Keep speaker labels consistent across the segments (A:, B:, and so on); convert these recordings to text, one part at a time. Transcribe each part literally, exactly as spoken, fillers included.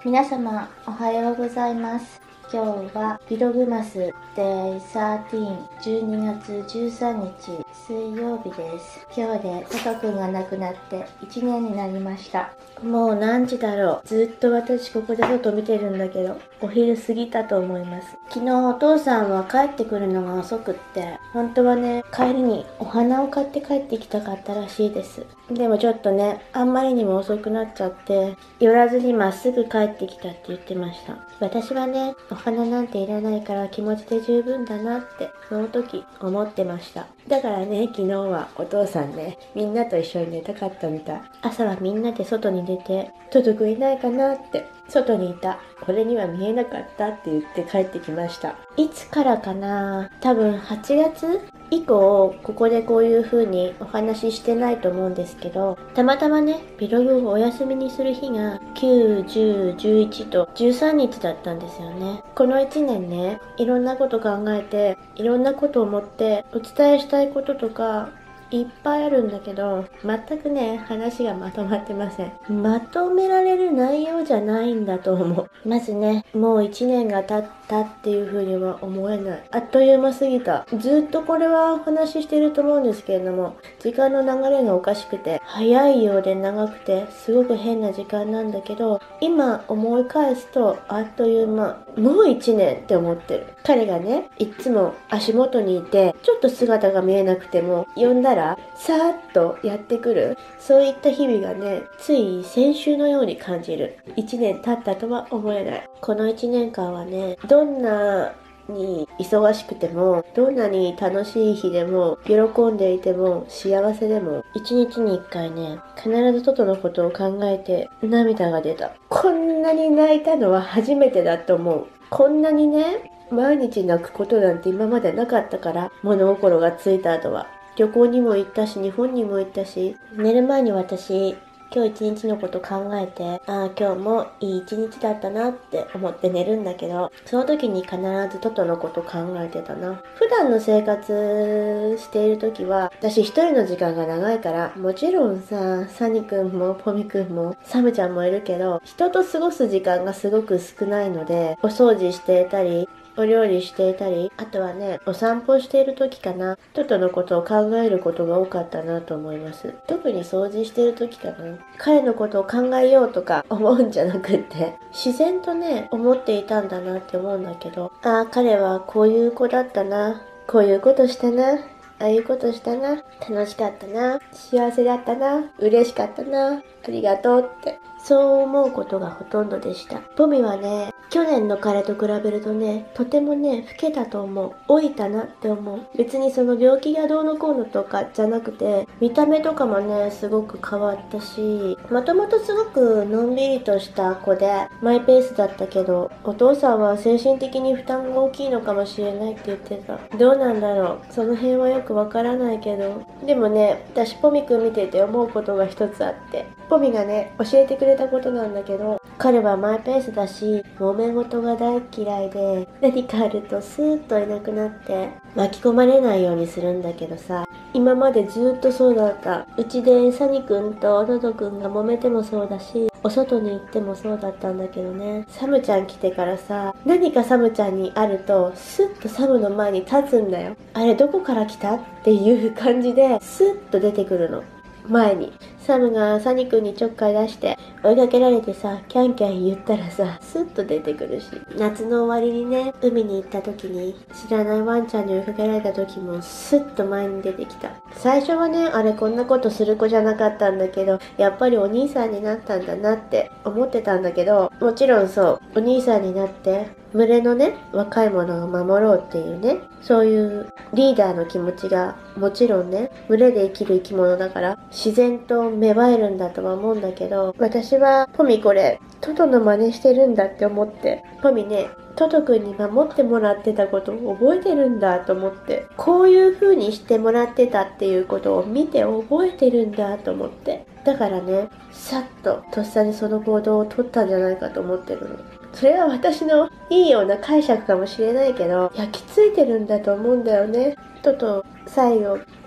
A: 皆様おはようございます。今日はビログマス デイサーティーン じゅうにがつじゅうさんにち水曜日です。今日でタカ君が亡くなっていちねんになりました。もう何時だろう。ずっと私ここで外見てるんだけど、お昼過ぎたと思います。昨日お父さんは帰ってくるのが遅くって、本当はね、帰りにお花を買って帰ってきたかったらしいです。でもちょっとね、あんまりにも遅くなっちゃって、寄らずにまっすぐ帰ってきたって言ってました。私はね、お花なんていらないから気持ちで十分だなって、その時思ってました。だからね、昨日はお父さんね、みんなと一緒に寝たかったみたい。朝はみんなで外に出て、トト君いないかなって、外にいた。俺には見えなかったって言って帰ってきました。いつからかな、多分はちがつ以降、ここでこういう風にお話ししてないと思うんですけど、たまたまね、ビログをお休みにする日がきゅう、じゅう、じゅういちとじゅうさんにちだったんですよね。このいちねんね、いろんなこと考えて、いろんなことを思ってお伝えしたいこととかいっぱいあるんだけど、全くね、話がまとまってません。まとめられる内容じゃないんだと思う。まずね、もういちねんが経ったっていう風には思えない。あっという間すぎた。ずっとこれはお話ししてると思うんですけれども、時間の流れがおかしくて、早いようで長くて、すごく変な時間なんだけど、今思い返すと、あっという間、もういちねんって思ってる。彼がね、いつも足元にいて、ちょっと姿が見えなくても、呼んだら、さーっとやってくる。そういった日々がね、つい先週のように感じる。いちねん経ったとは思えない。このいちねんかんはね、どんなに忙しくても、どんなに楽しい日でも、喜んでいても、幸せでも、一日に一回ね、必ず外のことを考えて涙が出た。こんなに泣いたのは初めてだと思う。こんなにね、毎日泣くことなんて今までなかったから、物心がついた後は。旅行にも行ったし、日本にも行ったし、寝る前に私、今日一日のこと考えて、ああ、今日もいい一日だったなって思って寝るんだけど、その時に必ずトトのこと考えてたな。普段の生活している時は、私一人の時間が長いから、もちろんさ、サニくんもポミくんもサムちゃんもいるけど、人と過ごす時間がすごく少ないので、お掃除していたり、お料理していたり、あとはね、お散歩している時かな。トトのことを考えることが多かったなと思います。特に掃除している時かな。彼のことを考えようとか思うんじゃなくって、自然とね、思っていたんだなって思うんだけど、ああ、彼はこういう子だったな。こういうことしたな。ああいうことしたな。楽しかったな。幸せだったな。嬉しかったな。ありがとうって。そう思うことがほとんどでした。ポミはね、去年の彼と比べるとね、とてもね、老けたと思う。老いたなって思う。別にその病気がどうのこうのとかじゃなくて、見た目とかもね、すごく変わったし、もともとすごくのんびりとした子で、マイペースだったけど、お父さんは精神的に負担が大きいのかもしれないって言ってた。どうなんだろう。その辺はよくわからないけど。でもね、私ポミくん見てて思うことが一つあって、ポミがね、教えてくれたことなんだけど、彼はマイペースだし、揉め事が大嫌いで、何かあるとスーッといなくなって巻き込まれないようにするんだけどさ、今までずっとそうだった。うちでサニくんとトトくんが揉めてもそうだし、お外に行ってもそうだったんだけどね、サムちゃん来てからさ、何かサムちゃんにあるとスッとサムの前に立つんだよ。あれどこから来たっていう感じでスッと出てくるの。前にサムがサニ君にちょっかい出して追いかけられてさ、キャンキャン言ったらさ、スッと出てくるし、夏の終わりにね、海に行った時に知らないワンちゃんに追いかけられた時もスッと前に出てきた。最初はね、あれこんなことする子じゃなかったんだけど、やっぱりお兄さんになったんだなって思ってたんだけど、もちろんそう、お兄さんになって群れのね、若い者を守ろうっていうね、そういうリーダーの気持ちがもちろんね、群れで生きる生き物だから自然と芽生えるんだとは思うんだけど、私はポミこれトトの真似してるんだって思って、ポミね、トトくんに守ってもらってたことを覚えてるんだと思って、こういう風にしてもらってたっていうことを見て覚えてるんだと思って、だからね、さっととっさにその行動を取ったんじゃないかと思ってるの。それは私のいいような解釈かもしれないけど、焼き付いてるんだと思うんだよね。トト最後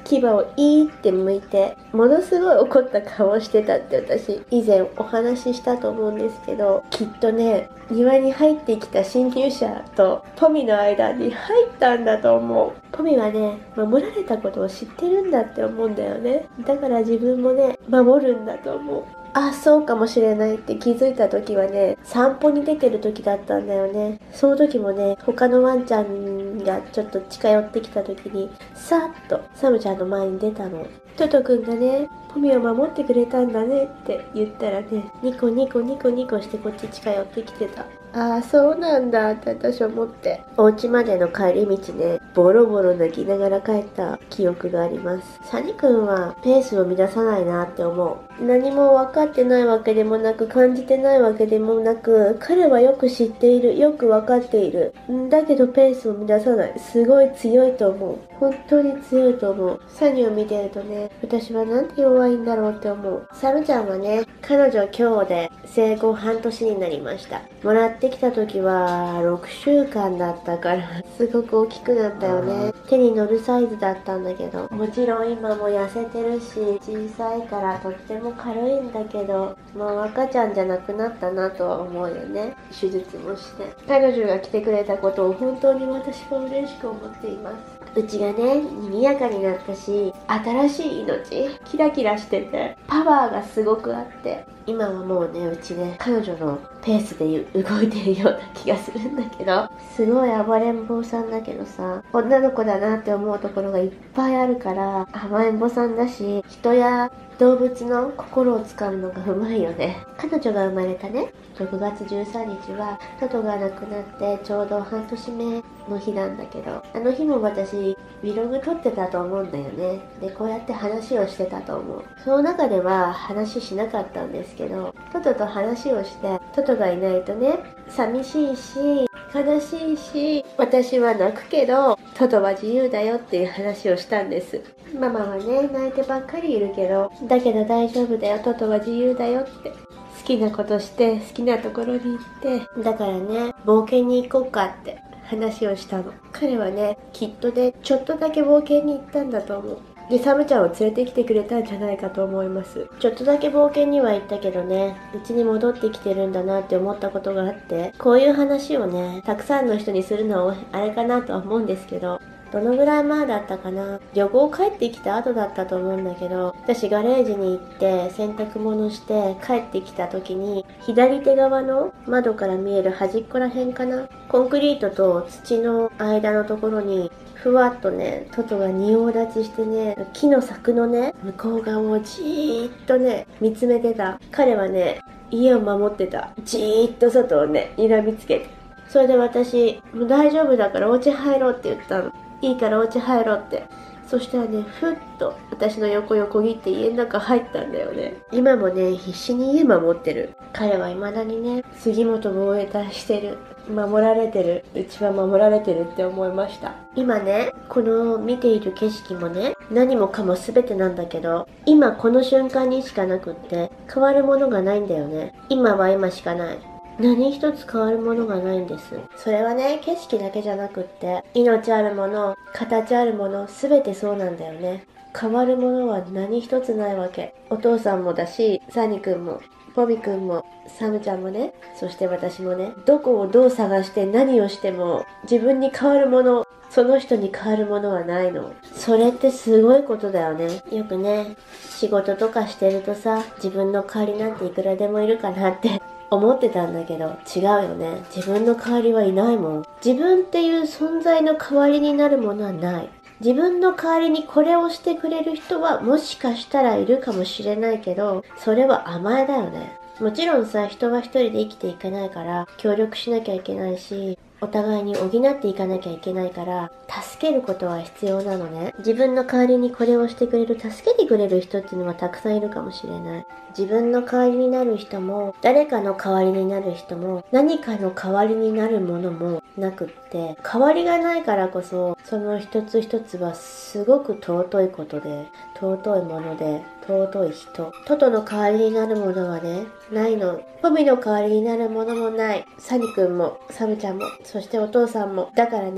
B: 牙をいーって向いてものすごい怒った顔をしてたって私以前お話ししたと思うんですけど、きっとね庭に入ってきた侵入者とポミの間に入ったんだと思う。ポミはね守られたことを知ってるんだって思うんだよね。だから自分もね守るんだと思う。あ、そうかもしれないって気づいた時はね、散歩に出てる時だったんだよね。その時もね、他のワンちゃんがちょっと近寄ってきた時に、さーっとサムちゃんの前に出たの。トトくんがね、ポミを守ってくれたんだねって言ったらね、ニコニコニコニコしてこっち近寄ってきてた。ああ、そうなんだって私思って。お家までの帰り道ね、ボロボロ泣きながら帰った記憶があります。サニ君はペースを乱さないなって思う。何も分かってないわけでもなく感じてないわけでもなく、彼はよく知っている、よく分かっている。だけどペースを乱さない。すごい強いと思う。本当に強いと思う。サニを見てるとね、私はなんて弱いんだろうって思う。サムちゃんはね、彼女今日で生後半年になりました。もらってきた時はろくしゅうかんだったからすごく大きくなったよね。手に乗るサイズだったんだけど、もちろん今も痩せてるし小さいからとっても軽いんだけど、もう赤ちゃんじゃなくなったなとは思うよね。手術もして彼女が来てくれたことを本当に私は嬉しく思っています。うちがね賑やかになったし、新しい命キラキラしててパワーがすごくあって、今はもうねうちね彼女のペースで動いてるような気がするんだけど、すごい暴れん坊さんだけどさ、女の子だなって思うところがいっぱいあるから甘えん坊さんだし、人や動物の心をつかむのがうまいよね。彼女が生まれたねろくがつじゅうさんにちはトトが亡くなってちょうど半年目の日なんだけど、あの日も私 Vlog 撮ってたと思うんだよね。でこうやって話をしてたと思う。その中では話しなかったんですけど、トトと話をして、トトがいないとね寂しいし悲しいし、私は泣くけどトトは自由だよっていう話をしたんです。ママはね泣いてばっかりいるけど、だけど大丈夫だよ、トトは自由だよって、好きなことして好きなところに行って、だからね冒険に行こうかって話をしたの。彼はねきっとねちょっとだけ冒険に行ったんだと思う。でサムちゃんを連れてきてくれたんじゃないかと思います。ちょっとだけ冒険には行ったけどね、うちに戻ってきてるんだなって思ったことがあって、こういう話をねたくさんの人にするのはあれかなとは思うんですけど、どのぐらい前だったかな、旅行帰ってきた後だったと思うんだけど、私ガレージに行って洗濯物して帰ってきた時に、左手側の窓から見える端っこら辺かな、コンクリートと土の間のところにふわっとねトトが仁王立ちしてね、木の柵のね向こう側をじーっとね見つめてた。彼はね家を守ってた。じーっと外をね睨みつけて、それで私もう大丈夫だからお家入ろうって言ったの。いいからお家入ろうって。そしたらねふっと私の横横切って家の中入ったんだよね。今もね必死に家守ってる。彼は未だにね杉本防衛隊してる。守られてる。うちは守られてるって思いました。今ねこの見ている景色もね何もかも全てなんだけど、今この瞬間にしかなくって変わるものがないんだよね。今は今しかない。何一つ変わるものがないんです。それはね景色だけじゃなくって、命あるもの、形あるもの、全てそうなんだよね。変わるものは何一つないわけ。お父さんもだし、サニ君もボビ君もサムちゃんもね、そして私もね、どこをどう探して何をしても自分に変わるもの、その人に変わるものはないの。それってすごいことだよね。よくね仕事とかしてるとさ、自分の代わりなんていくらでもいるかなって思ってたんだけど、違うよね。自分の代わりはいないもん。自分っていう存在の代わりになるものはない。自分の代わりにこれをしてくれる人はもしかしたらいるかもしれないけど、それは甘えだよね。もちろんさ、人は一人で生きていけないから協力しなきゃいけないし、お互いに補っていかなきゃいけないから、助けることは必要なのね。自分の代わりにこれをしてくれる、助けてくれる人っていうのはたくさんいるかもしれない。自分の代わりになる人も、誰かの代わりになる人も、何かの代わりになるものもなくって、代わりがないからこそ、その一つ一つはすごく尊いことで、尊いもので、尊い人。トトの代わりになるものはね、ないの。ポミの代わりになるものもない。サニ君も、サムちゃんも、そしてお父さんも。だからね、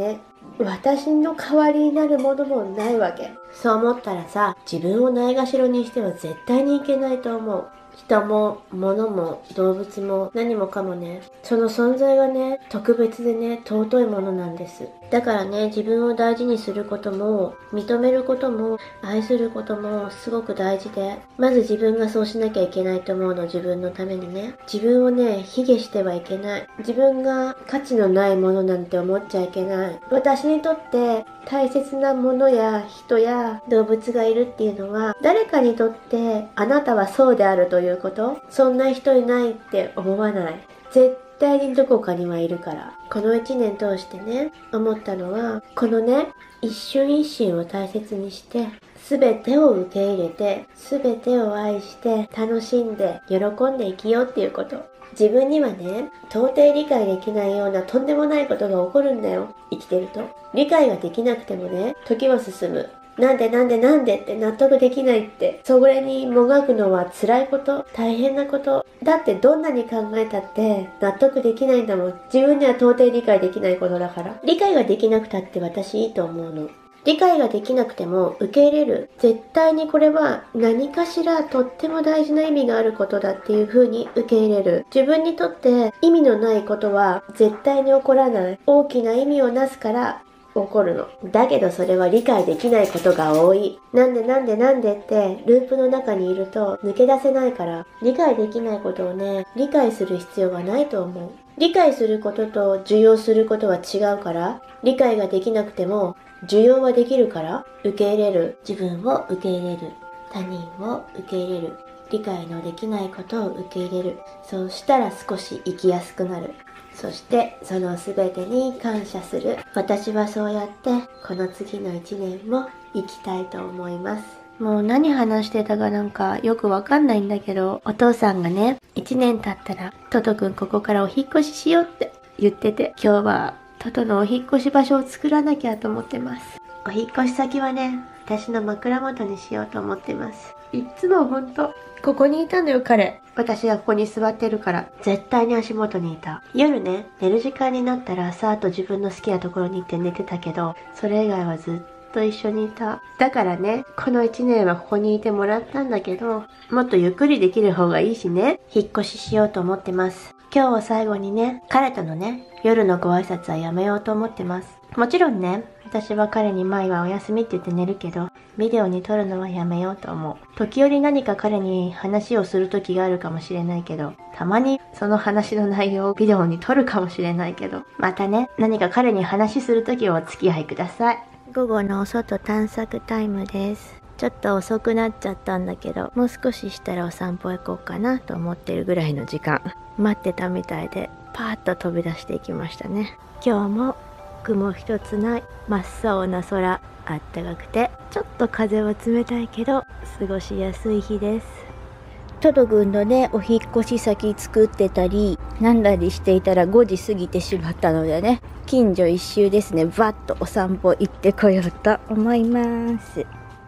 B: 私の代わりになるものもないわけ。そう思ったらさ、自分をないがしろにしては絶対にいけないと思う。人も物も動物も何もかもね、その存在がね、特別でね、尊いものなんです。だからね、自分を大事にすることも、認めることも、愛することもすごく大事で、まず自分がそうしなきゃいけないと思うの、自分のためにね。自分をね、卑下してはいけない。自分が価値のないものなんて思っちゃいけない。私にとって大切なものや人や動物がいるっていうのは、誰かにとってあなたはそうであるということ、そんな人いないって思わない。絶対にどこかにはいるから。この一年通してね、思ったのは、このね、一瞬一瞬を大切にして、すべてを受け入れて、すべてを愛して、楽しんで、喜んで生きようっていうこと。自分にはね、到底理解できないようなとんでもないことが起こるんだよ。生きてると。理解ができなくてもね、時は進む。なんでなんでなんでって納得できないって、それにもがくのは辛いこと、大変なこと。だってどんなに考えたって納得できないんだもん。自分には到底理解できないことだから。理解ができなくたって私いいと思うの。理解ができなくても受け入れる。絶対にこれは何かしらとっても大事な意味があることだっていう風に受け入れる。自分にとって意味のないことは絶対に起こらない。大きな意味をなすから起こるの。だけどそれは理解できないことが多い。なんでなんでなんでってループの中にいると抜け出せないから、理解できないことをね、理解する必要がないと思う。理解することと受容することは違うから、理解ができなくても受容はできるから、受け入れる。自分を受け入れる。他人を受け入れる。理解のできないことを受け入れる。そうしたら少し生きやすくなる。そしてその全てに感謝する。私はそうやってこの次の一年も生きたいと思います。もう何話してたかなんかよくわかんないんだけど、お父さんがね、一年経ったらトトくんここからお引っ越ししようって言ってて、今日はトトのお引っ越し場所を作らなきゃと思ってます。お引っ越し先はね、私の枕元にしようと思ってます。いつもほんとここにいたのよ彼。私がここに座ってるから絶対に足元にいた。夜ね、寝る時間になったらさーっと自分の好きなところに行って寝てたけど、それ以外はずっと一緒にいた。だからね、この一年はここにいてもらったんだけど、もっとゆっくりできる方がいいしね、引っ越ししようと思ってます。今日を最後にね、彼とのね、夜のご挨拶はやめようと思ってます。もちろんね、私は彼に前はお休みって言って寝るけど、ビデオに撮るのはやめようと思う。時折何か彼に話をする時があるかもしれないけど、たまにその話の内容をビデオに撮るかもしれないけど、またね、何か彼に話する時はお付き合いください。午後のお外探索タイムです。ちょっと遅くなっちゃったんだけど、もう少ししたらお散歩行こうかなと思ってるぐらいの時間。待ってたみたいで、パーッと飛び出していきましたね。今日も雲一つない真っ青な空、あったかくてちょっと風は冷たいけど過ごしやすい日です。トト君のね、お引っ越し先作ってたりなんだりしていたらごじ過ぎてしまったのでね、近所一周ですね、バッとお散歩行ってこようと思います。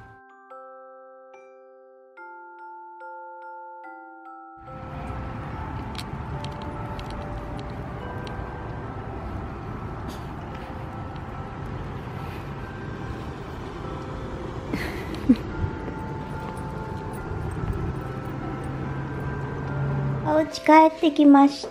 B: お家帰ってきました。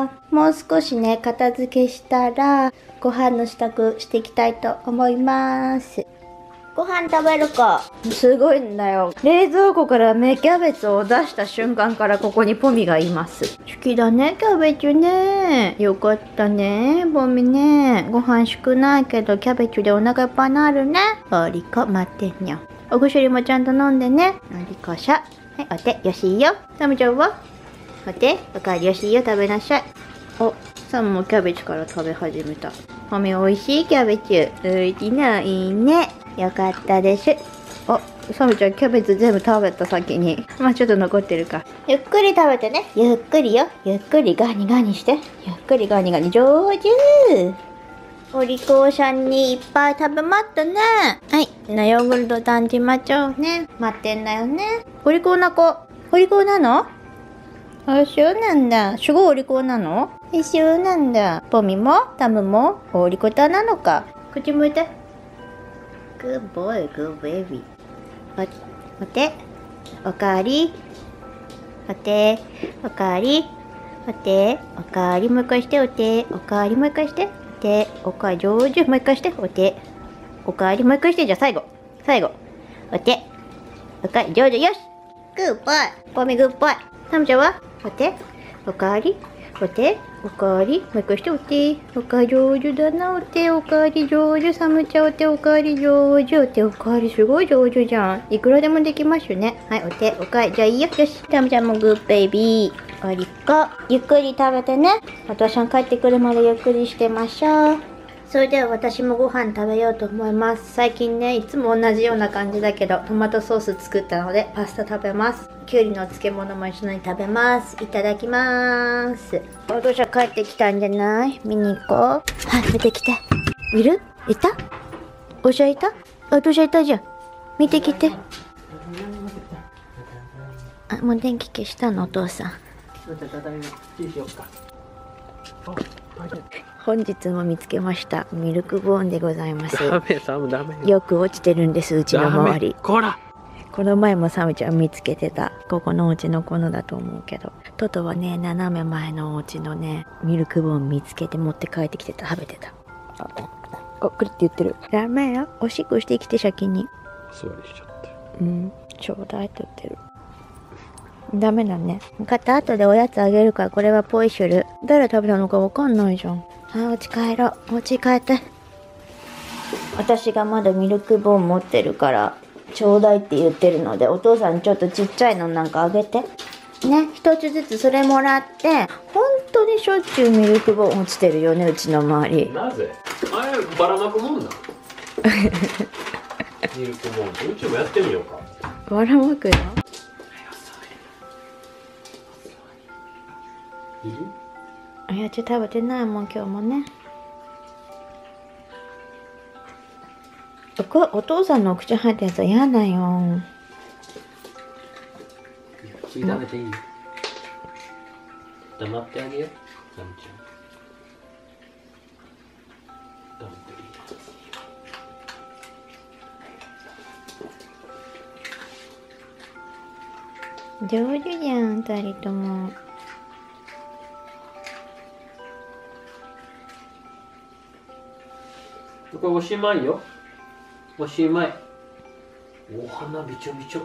B: もう少しね、片付けしたらご飯の支度していきたいと思います。ご飯食べるか。すごいんだよ。冷蔵庫から芽キャベツを出した瞬間からここにポミがいます。好きだね、キャベツね。よかったね、ポミね。ご飯少ないけどキャベツでお腹いっぱいになるね。おりこ待ってんにゃ。お薬もちゃんと飲んでね。おりこしゃ。はい、お手よしいよ。タミちゃんはお手おかわりよしいよ、食べなさい。お、サムもキャベツから食べ始めた。マミおいしいキャベツ。ういきないね。よかったです。あ、サムちゃんキャベツ全部食べた先に。まあちょっと残ってるか。ゆっくり食べてね。ゆっくりよ。ゆっくりガニガニして。ゆっくりガニガニ上手。お利口さんにいっぱい食べまったね。はい。なヨーグルト団地まちょうね。待ってんだよね。お利口な子。お利口なの？ あ、そうなんだ。すごいお利口なの？え、そうなんだ。ポミもタムもお利口なのか。口向いて。Good boy, good baby。お、お手。おかわり。お手。おかわり。お手。おかわりもう一回して。お手。おかわりもう一回して。お手。おかわり上手もう一回して。お手。おかわりもう一回して。じゃあ最後。最後。お手。おかわり上手。よし。グッボーイ。ポミグッボーイ。タムちゃんはお手。おかわり。お手。おかわりもう一回して。お手。おかわり上手だな。お手。おかわり上手。サムちゃんお手。おかわり上手。お手。おかわりすごい上手じゃん。いくらでもできますね。はい、お手。おかわり。じゃあいいよ。よし。タムちゃんもグッベイビー。おりこ。ゆっくり食べてね。お父さん帰ってくるまでゆっくりしてましょう。それでは私もご飯食べようと思います。最近ね、いつも同じような感じだけど、トマトソース作ったのでパスタ食べます。きゅうりの漬物も一緒に食べます。いただきます。お父さん帰ってきたんじゃない？見に行こう。はい、見てきて。いる？いた？おしゃいた？お父さんいたじゃん。見てきて。あ、もう電気消したのお父さん。本日も見つけましたミルクボーンでございます。
C: ダメサムダメ
B: よく落ちてるんです、うちの周り。
C: こら、
B: この前もサムちゃん見つけてた。ここのお家の子のだと思うけど、トトはね、斜め前のお家のねミルクボーン見つけて持って帰ってきてた。食べてた。あ、あ、くるって言ってる。ダメよ、おしっこしてきて先に。
C: 座りしちゃって。
B: うん、ちょうだいって言ってる。ダメだね。分かった、後でおやつあげるから。これはポイシュル。誰食べたのかわかんないじゃん。はい、お家帰ろう。お家帰って。私がまだミルクボーン持ってるからちょうだいって言ってるので、お父さんちょっとちっちゃいのなんかあげてね。一つずつそれもらって。本当にしょっちゅうミルクボーン落ちてるよね、うちの周り。
C: なぜ？あればらまくもんなのミルクボーン。うちもやってみようか。
B: ばらまくよ。
C: いる？
B: おやつ食べてないもん今日もね。おこお父さんのお口入ったやつは嫌だよ。
C: つい食べていい？黙ってあげよう、サムちゃん。黙っていい？
B: 上手じゃん、二人とも。
C: これおしまいよ。おしまい。お花びちょびちょ。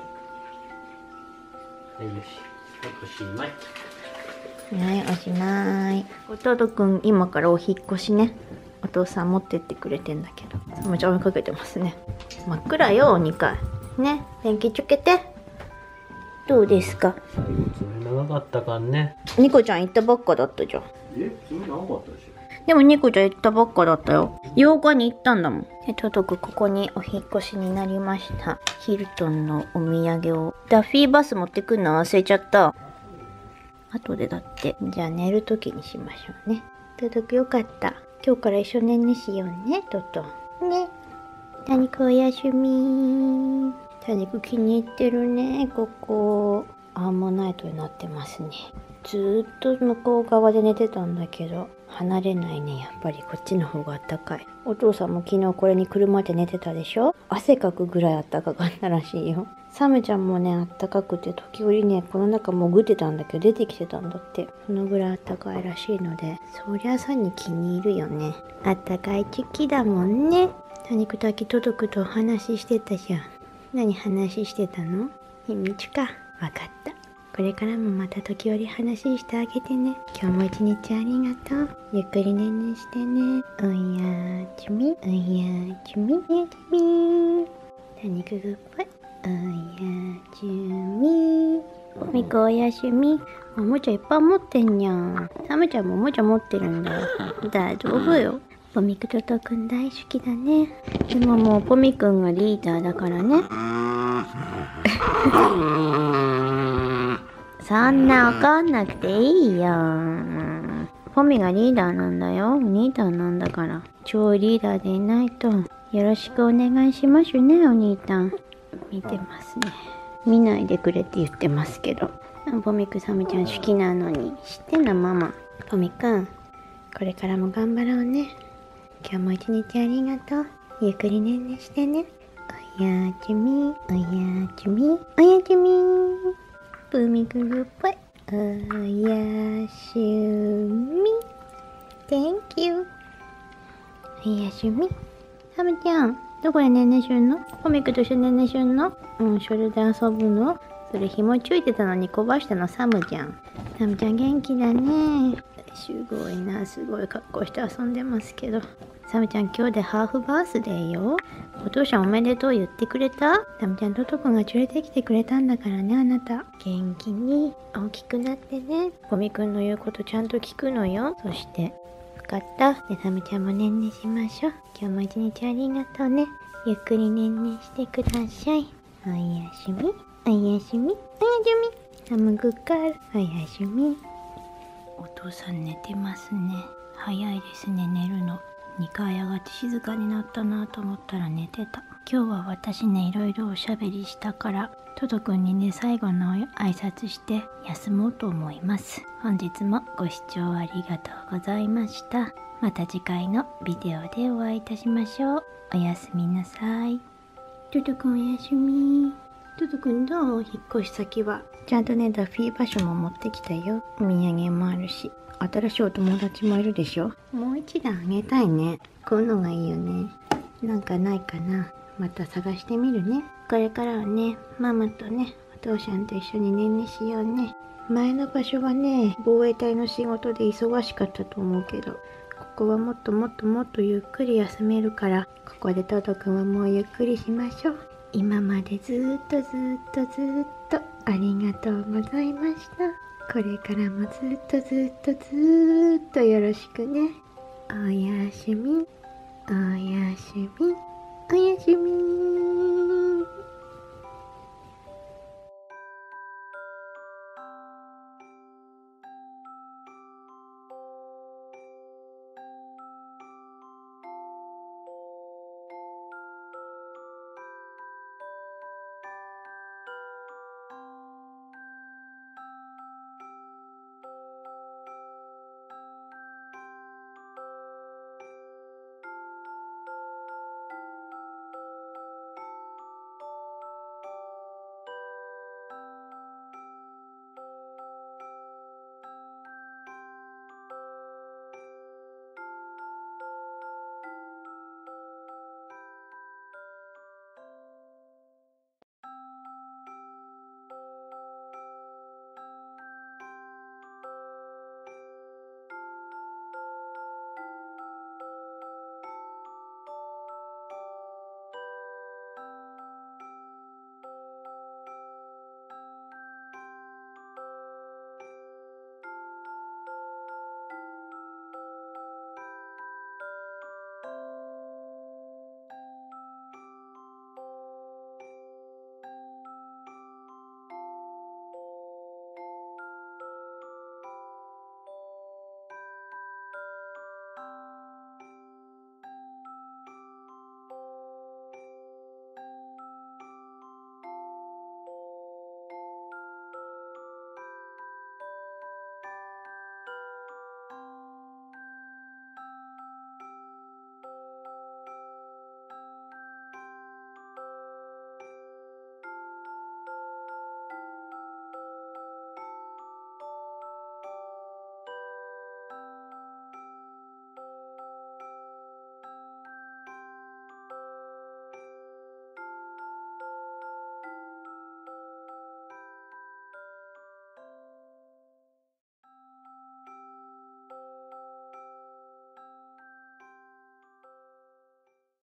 C: はい、よし。おしまい。
B: はい、おしまい。弟くん今からお引っ越しね。お父さん持ってってくれてんだけど、めちゃ追いかけてますね。真っ暗よ、にかいね。電気つけて。どうですか？
C: 最後爪長かったかんね。
B: ニコちゃん行ったばっかだったじゃん。
C: え、爪長かったでしょ。
B: でもニコちゃん行ったばっかだったよ。ようかに行ったんだもん。で、トトくここにお引っ越しになりました。ヒルトンのお土産を。ダッフィーバス持ってくるの忘れちゃった。後でだって。じゃあ寝るときにしましょうね。トトくよかった。今日から一緒に寝しようね、トト。ね。タニクおやすみ。タニク気に入ってるね、ここ。アーモナイトになってますね。ずーっと向こう側で寝てたんだけど、離れないね。やっぱりこっちの方があったかい。お父さんも昨日これに車で寝てたでしょ。汗かくぐらいあったかかったらしいよ。サムちゃんもね、あったかくて時折ね、この中潜ってたんだけど出てきてたんだって。そのぐらいあったかいらしいので、そりゃさに気に入るよね。あったかい時期だもんね。多肉炊き届くとお話ししてたじゃん。何話してたの？秘密か。わかった。これからもまた時折話してあげてね。今日も一日ありがとう。ゆっくりねんねしてね。おやすみ。おやすみ。おやすみ。タニクグッバイ。おやすみ。ミコおやすみ。おもちゃいっぱい持ってんにゃん。サムちゃんもおもちゃ持ってるんだよ。大丈夫よ。ポミくととくん大好きだね。でももうポミくんがリーダーだからね。そんな怒んなくていいよ。ポミがリーダーなんだよ。リーダーなんだから。超リーダーでいないと。よろしくお願いしますね、お兄さん。見てますね。見ないでくれって言ってますけど。 ポミくん、サムちゃん好きなのに知ってんのママ。ポミくん、これからも頑張ろうね。今日も一日ありがとう。ゆっくりねんねしてね。おやすみ、おやすみ、おやすみ。ポミくんグッバイ。おやすみ。Thank you。おやすみ。サムちゃん、どこでねんねしゅんの？ポミくんと一緒にねんねしゅんの？うん、それで遊ぶの？それ紐ついてたのに壊したのサムじゃん。サムちゃん元気だね。すごいな、すごい格好して遊んでますけど。サムちゃん今日でハーフバースデーよ。お父さんおめでとう言ってくれた？サムちゃんトトくんが連れてきてくれたんだからね、あなた。元気に大きくなってね。ポミくんの言うことちゃんと聞くのよ。そして、分かった。で、サムちゃんもねんねしましょう。今日も一日ありがとうね。ゆっくりねんねしてください。おやすみ。おやすみ。おやすみ。サムグッカール。おやすみ。お父さん寝てますね。早いですね、寝るの。にかい上がって静かになったなと思ったら寝てた。今日は私ね、いろいろおしゃべりしたから、トドくんにね、最後の挨拶して休もうと思います。本日もご視聴ありがとうございました。また次回のビデオでお会いいたしましょう。おやすみなさい。トドくんおやすみ。トドくんどう？引っ越し先は。ちゃんとね、ダッフィー場所も持ってきたよ。お土産もあるし。新しいお友達もいるでしょ。もう一段あげたいね。こういうのがいいよね。なんかないかな。また探してみるね。これからはね、ママとね、お父さんと一緒にねんねしようね。前の場所はね、防衛隊の仕事で忙しかったと思うけど、ここはもっともっともっとゆっくり休めるから、ここでトドくんはもうゆっくりしましょう。今までずーっとずーっとずーっとありがとうございました。これからもずーっとずーっとずーっとよろしくね。おやすみ、おやすみ、おやすみ。